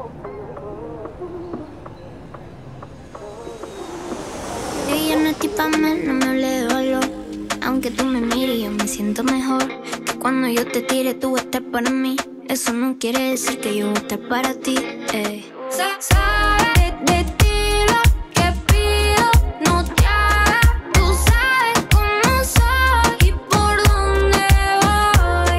Ella no es tipa mal, no me hable de valor. Aunque tú me mires, yo me siento mejor. Que cuando yo te tire, tú vas a estar para mí. Eso no quiere decir que yo voy a estar para ti, ey. Sabes de ti lo que pido, no te hagas. Tú sabes cómo soy y por dónde voy.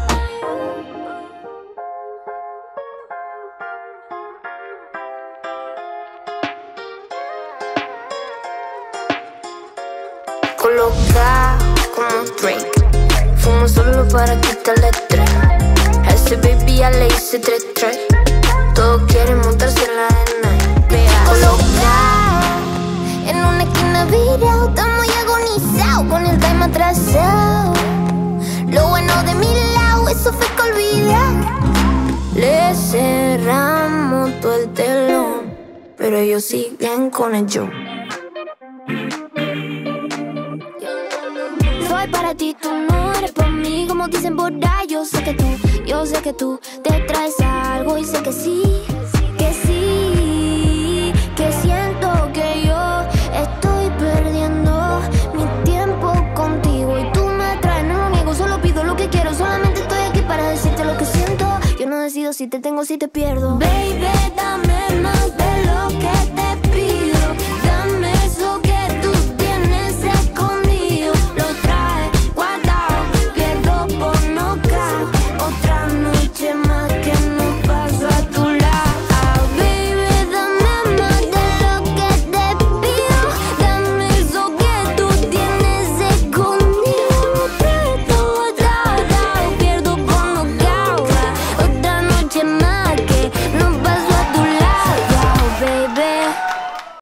Colocado como Drake, fumo solo para quitarle estrés. A ese baby ya le hice 3-3. Todos quieren montarse en la arena. Colocado en una esquina virado, estamos ya agonizados con el time atrasado. Lo bueno de mi lado, eso fue que olvidé. Le cerramos todo el telón, pero ellos siguen con el show. Soy para ti, tú no eres para mí. Como dicen por ahí, yo sé que tú te traes algo. Y sé que sí, que siento que yo estoy perdiendo mi tiempo contigo. Y tú me traes, no lo niego, solo pido lo que quiero. Solamente estoy aquí para decirte lo que siento. Yo no decido si te tengo o si te pierdo. Baby, dame más de lo que